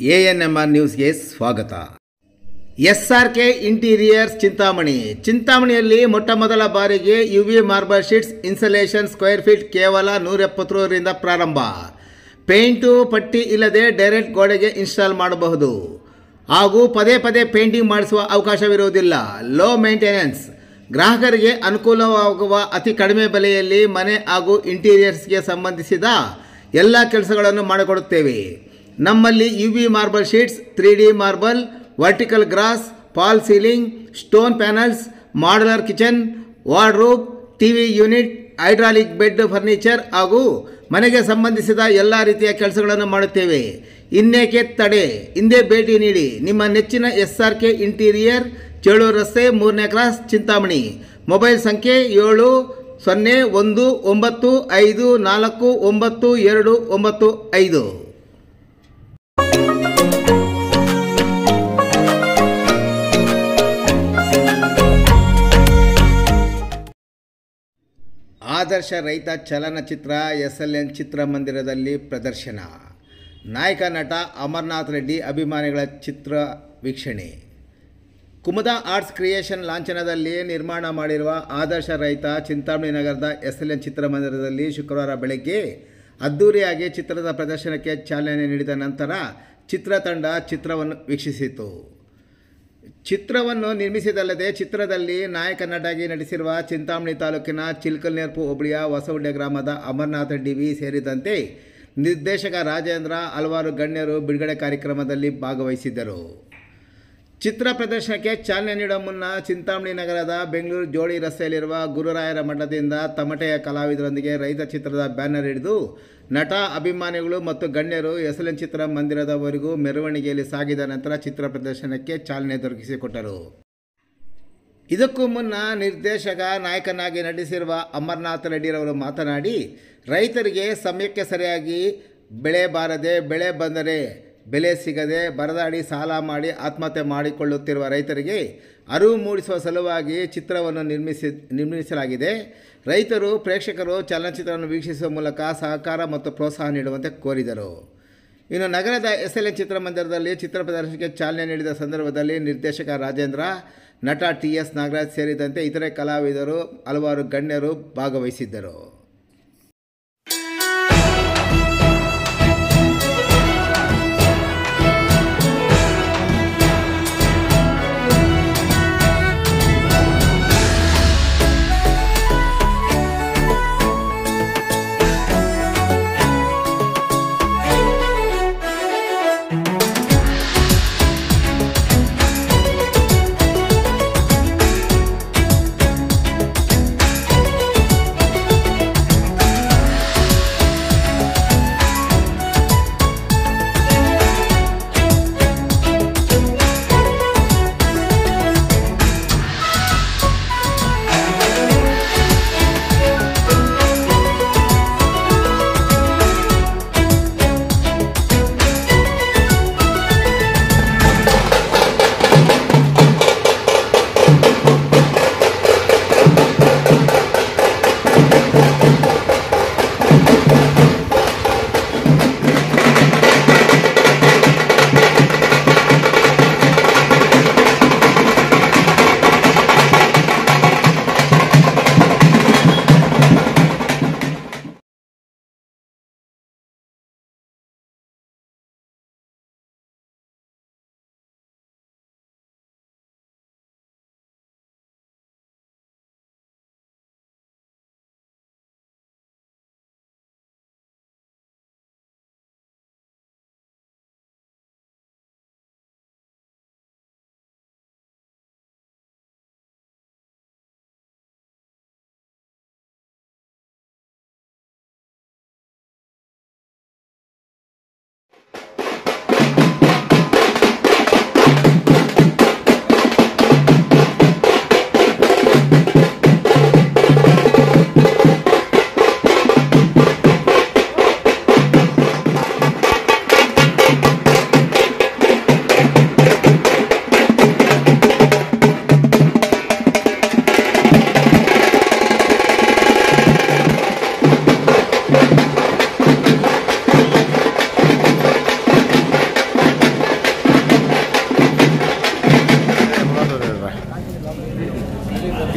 ANMR ನ್ಯೂಸ್ಗೆ ಸ್ವಾಗತ. SRK interiors ಚಿಂತಾಮಣಿಯಲ್ಲಿ ಮೊಟ್ಟಮೊದಲ ಬಾರಿಗೆ UV marble sheets insulation square feet ಕೇವಲ 170 ರಿಂದ ಪ್ರಾರಂಭ. ಪೇಂಟು ಪಟ್ಟಿ ಇಲ್ಲದೆ ಡೈರೆಕ್ಟ್ ಗೋಡೆಗೆ ಇನ್ಸ್ಟಾಲ್ ಮಾಡಬಹುದು ಹಾಗೂ ಪದೇ ಪದೇ ಪೇಂಟಿಂಗ್ ಮಾಡಿಸುವ ಅವಕಾಶವಿರುವುದಿಲ್ಲ. ಲೋ ಮೇಂಟೆನೆನ್ಸ್, ಗ್ರಾಹಕರಿಗೆ ಅನುಕೂಲವಾಗುವ ಅತಿ ಕಡಿಮೆ ಬೆಲೆಯಲ್ಲಿ ಮನೆ ಹಾಗೂ ಇಂಟೀರಿಯರ್ಸ್ಗೆ ಸಂಬಂಧಿಸಿದ ಎಲ್ಲ ಕೆಲಸಗಳನ್ನು ಮಾಡಿಕೊಡುತ್ತೇವೆ. ನಮ್ಮಲ್ಲಿ UV marble sheets, 3D marble, vertical grass, fall ceiling, stone panels, modular kitchen, wardrobe, TV unit, hydraulic bed furniture ಹಾಗೂ ಮನೆಗೆ ಸಂಬಂಧಿಸಿದ ಎಲ್ಲ ರೀತಿಯ ಕೆಲಸಗಳನ್ನು ಮಾಡುತ್ತೇವೆ. ಇನ್ನೇಕೆ ತಡೆ, ಹಿಂದೆ ಭೇಟಿ ನೀಡಿ. ನಿಮ್ಮ ನೆಚ್ಚಿನ SRK ಇಂಟೀರಿಯರ್, ಚೇಳೂರು ರಸ್ತೆ, 3ನೇ ಕ್ರಾಸ್, ಚಿಂತಾಮಣಿ. ಮೊಬೈಲ್ ಸಂಖ್ಯೆ 7019549295. ಆದರ್ಶ ರೈತ ಚಲನಚಿತ್ರ SLN ಚಿತ್ರಮಂದಿರದಲ್ಲಿ ಪ್ರದರ್ಶನ. ನಾಯಕ ನಟ ಅಮರನಾಥ್ ರೆಡ್ಡಿ ಅಭಿಮಾನಿಗಳ ಚಿತ್ರ ವೀಕ್ಷಣೆ. ಕುಮುದಾ ಆರ್ಟ್ಸ್ ಕ್ರಿಯೇಷನ್ ಲಾಂಛನದಲ್ಲಿ ನಿರ್ಮಾಣ ಮಾಡಿರುವ ಆದರ್ಶ ರೈತ ಚಿಂತಾಮಣಿ ನಗರದ SLN ಚಿತ್ರಮಂದಿರದಲ್ಲಿ ಶುಕ್ರವಾರ ಬೆಳಗ್ಗೆ ಅದ್ದೂರಿಯಾಗಿ ಚಿತ್ರದ ಪ್ರದರ್ಶನಕ್ಕೆ ಚಾಲನೆ ನೀಡಿದ ನಂತರ ಚಿತ್ರತಂಡ ಚಿತ್ರವನ್ನು ವೀಕ್ಷಿಸಿತು. ಚಿತ್ರವನ್ನು ನಿರ್ಮಿಸಿದಲ್ಲದೆ ಚಿತ್ರದಲ್ಲಿ ನಾಯಕ ನಟಾಗಿ ನಟಿಸಿರುವ ಚಿಂತಾಮಣಿ ತಾಲೂಕಿನ ಚಿಲ್ಕಲ್ನೇರ್ಪು ಹೋಬಳಿಯ ಹೊಸಹುಡ್ಯ ಗ್ರಾಮದ ಅಮರನಾಥ್ ರೆಡ್ಡಿ ಸೇರಿದಂತೆ ನಿರ್ದೇಶಕ ರಾಜೇಂದ್ರ, ಹಲವಾರು ಗಣ್ಯರು ಬಿಡುಗಡೆ ಕಾರ್ಯಕ್ರಮದಲ್ಲಿ ಭಾಗವಹಿಸಿದ್ದರು. ಚಿತ್ರ ಪ್ರದರ್ಶನಕ್ಕೆ ಚಾಲನೆ ನೀಡುವ ಮುನ್ನ ಚಿಂತಾಮಣಿ ನಗರದ ಬೆಂಗಳೂರು ಜೋಡಿ ರಸ್ತೆಯಲ್ಲಿರುವ ಗುರುರಾಯರ ಮಠದಿಂದ ತಮಟೆಯ ಕಲಾವಿದರೊಂದಿಗೆ ರೈತ ಚಿತ್ರದ ಬ್ಯಾನರ್ ಹಿಡಿದು ನಟ, ಅಭಿಮಾನಿಗಳು ಮತ್ತು ಗಣ್ಯರು SLN ಚಿತ್ರಮಂದಿರದವರೆಗೂ ಮೆರವಣಿಗೆಯಲ್ಲಿ ಸಾಗಿದ ನಂತರ ಚಿತ್ರ ಪ್ರದರ್ಶನಕ್ಕೆ ಚಾಲನೆ ದೊರಕಿಸಿಕೊಟ್ಟರು. ಇದಕ್ಕೂ ಮುನ್ನ ನಿರ್ದೇಶಕ ನಾಯಕನಾಗಿ ನಟಿಸಿರುವ ಅಮರನಾಥ್ ರೆಡ್ಡಿರವರು ಮಾತನಾಡಿ, ರೈತರಿಗೆ ಸಮಯಕ್ಕೆ ಸರಿಯಾಗಿ ಬೆಳೆ ಬಾರದೆ, ಬೆಳೆ ಬಂದರೆ ಬೆಲೆ ಸಿಗದೆ ಬರದಾಡಿ ಸಾಲ ಮಾಡಿ ಆತ್ಮಹತ್ಯೆ ಮಾಡಿಕೊಳ್ಳುತ್ತಿರುವ ರೈತರಿಗೆ ಅರಿವು ಮೂಡಿಸುವ ಸಲುವಾಗಿ ಚಿತ್ರವನ್ನು ನಿರ್ಮಿಸಲಾಗಿದೆ. ರೈತರು, ಪ್ರೇಕ್ಷಕರು ಚಲನಚಿತ್ರವನ್ನು ವೀಕ್ಷಿಸುವ ಮೂಲಕ ಸಹಕಾರ ಮತ್ತು ಪ್ರೋತ್ಸಾಹ ನೀಡುವಂತೆ ಕೋರಿದರು. ಇನ್ನು ನಗರದ SLN ಚಿತ್ರಮಂದಿರದಲ್ಲಿ ಚಿತ್ರ ಪ್ರದರ್ಶನಕ್ಕೆ ಚಾಲನೆ ನೀಡಿದ ಸಂದರ್ಭದಲ್ಲಿ ನಿರ್ದೇಶಕ ರಾಜೇಂದ್ರ, ನಟ TS ನಾಗರಾಜ್ ಸೇರಿದಂತೆ ಇತರೆ ಕಲಾವಿದರು, ಹಲವಾರು ಗಣ್ಯರು ಭಾಗವಹಿಸಿದ್ದರು.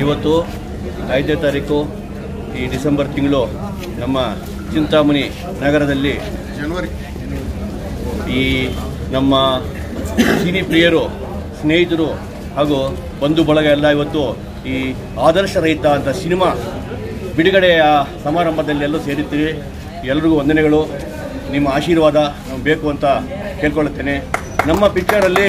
ಇವತ್ತು 5ನೇ ತಾರೀಕು ಈ ಡಿಸೆಂಬರ್ ತಿಂಗಳು ನಮ್ಮ ಚಿಂತಾಮಣಿ ನಗರದಲ್ಲಿ ಈ ನಮ್ಮ ಸಿನಿ ಪ್ರಿಯರು, ಸ್ನೇಹಿತರು ಹಾಗೂ ಬಂಧು ಬಳಗ ಎಲ್ಲ ಇವತ್ತು ಈ ಆದರ್ಶ ರಹಿತ ಅಂತ ಸಿನಿಮಾ ಬಿಡುಗಡೆಯ ಸಮಾರಂಭದಲ್ಲಿ ಎಲ್ಲೂ ಸೇರಿರ್ತೀವಿ. ಎಲ್ರಿಗೂ ವಂದನೆಗಳು. ನಿಮ್ಮ ಆಶೀರ್ವಾದ ನಮ್ಗೆ ಬೇಕು ಅಂತ ಕೇಳ್ಕೊಳ್ಳುತ್ತೇನೆ. ನಮ್ಮ ಪಿಕ್ಚರಲ್ಲಿ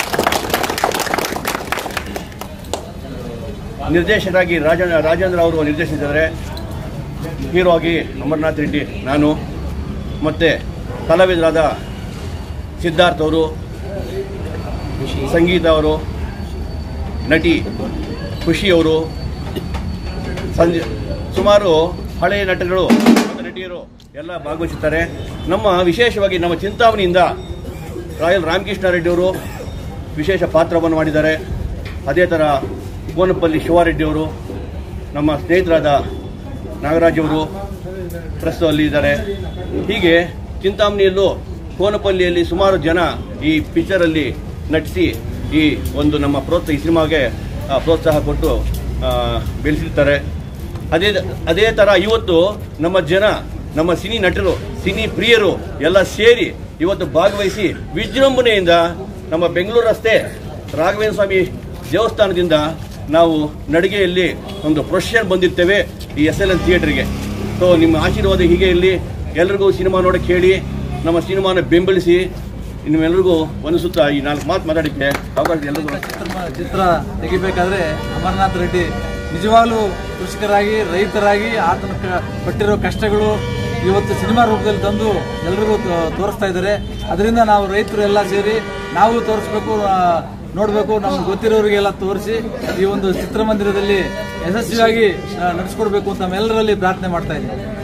ನಿರ್ದೇಶಕರಾಗಿ ರಾಜೇಂದ್ರ ಅವರು ನಿರ್ದೇಶಿಸಿದ್ದಾರೆ. ಹೀರೋ ಆಗಿ ಅಮರನಾಥ್ ರೆಡ್ಡಿ ನಾನು, ಮತ್ತು ಕಲಾವಿದರಾದ ಸಿದ್ಧಾರ್ಥ್ ಅವರು, ಸಂಗೀತ ಅವರು, ನಟಿ ಖುಷಿಯವರು, ಸುಮಾರು ಹಳೆಯ ನಟಗಳು ಮತ್ತು ನಟಿಯರು ಎಲ್ಲ ಭಾಗವಹಿಸುತ್ತಾರೆ. ನಮ್ಮ ವಿಶೇಷವಾಗಿ ನಮ್ಮ ಚಿಂತಾಮಣಿಯಿಂದ ರಾಯಲ್ ರಾಮಕೃಷ್ಣ ರೆಡ್ಡಿ ಅವರು ವಿಶೇಷ ಪಾತ್ರವನ್ನು ಮಾಡಿದ್ದಾರೆ. ಅದೇ ಥರ ಗೋನಪಲ್ಲಿ ಶಿವಾರೆಡ್ಡಿಯವರು, ನಮ್ಮ ಸ್ನೇಹಿತರಾದ ನಾಗರಾಜ್ ಅವರು ಪ್ರಸ್ತುತ ಅಲ್ಲಿ ಇದ್ದಾರೆ. ಹೀಗೆ ಚಿಂತಾಮಣಿಯಲ್ಲೂ ಕೋನಪಲ್ಲಿಯಲ್ಲಿ ಸುಮಾರು ಜನ ಈ ಪಿಕ್ಚರಲ್ಲಿ ನಟಿಸಿ ಈ ಒಂದು ನಮ್ಮ ಈ ಸಿನಿಮಾಗೆ ಪ್ರೋತ್ಸಾಹ ಕೊಟ್ಟು ಬೆಳೆಸಿರ್ತಾರೆ. ಅದೇ ಥರ ಇವತ್ತು ನಮ್ಮ ಜನ, ನಮ್ಮ ಸಿನಿ ನಟರು, ಸಿನಿ ಪ್ರಿಯರು ಎಲ್ಲ ಸೇರಿ ಇವತ್ತು ಭಾಗವಹಿಸಿ ವಿಜೃಂಭಣೆಯಿಂದ ನಮ್ಮ ಬೆಂಗಳೂರು ರಸ್ತೆ ರಾಘವೇಂದ್ರ ಸ್ವಾಮಿ ದೇವಸ್ಥಾನದಿಂದ ನಾವು ನಡಿಗೆಯಲ್ಲಿ ಒಂದು ಪ್ರೊಸೆಷನ್ ಬಂದಿರ್ತೇವೆ ಈ SLN ಥಿಯೇಟರ್ಗೆ. ಸೊ ನಿಮ್ಮ ಆಶೀರ್ವಾದ ಹೀಗೆ ಇಲ್ಲಿ ಎಲ್ರಿಗೂ ಸಿನಿಮಾ ನೋಡೋಕ್ಕೆ ಹೇಳಿ, ನಮ್ಮ ಸಿನಿಮಾನ ಬೆಂಬಲಿಸಿ. ನಿಮ್ಮೆಲ್ಲರಿಗೂ ಒಂದು ಸುತ್ತ ಈ 4 ಮಾತು ಮಾತಾಡಿದ್ದೆ ಅವಕಾಶ ಎಲ್ಲರಿಗೂ. ಚಿತ್ರ ತೆಗಿಬೇಕಾದ್ರೆ ಅಮರನಾಥ್ ರೆಡ್ಡಿ ನಿಜವಾಗ್ಲೂ ಕೃಷಿಕರಾಗಿ, ರೈತರಾಗಿ ಆತನ ಪಟ್ಟಿರೋ ಕಷ್ಟಗಳು ಇವತ್ತು ಸಿನಿಮಾ ರೂಪದಲ್ಲಿ ತಂದು ಎಲ್ರಿಗೂ ತೋರಿಸ್ತಾ ಇದ್ದಾರೆ. ಅದರಿಂದ ನಾವು ರೈತರು ಎಲ್ಲ ಸೇರಿ ನಾವು ತೋರಿಸ್ಬೇಕು, ನೋಡಬೇಕು, ನಮ್ಗೆ ಗೊತ್ತಿರೋರಿಗೆಲ್ಲ ತೋರಿಸಿ ಈ ಒಂದು ಚಿತ್ರಮಂದಿರದಲ್ಲಿ ಯಶಸ್ವಿಯಾಗಿ ನಡೆಸ್ಕೊಡ್ಬೇಕು ಅಂತ ನಮ್ಮೆಲ್ಲರಲ್ಲಿ ಪ್ರಾರ್ಥನೆ ಮಾಡ್ತಾ ಇದ್ದೀವಿ.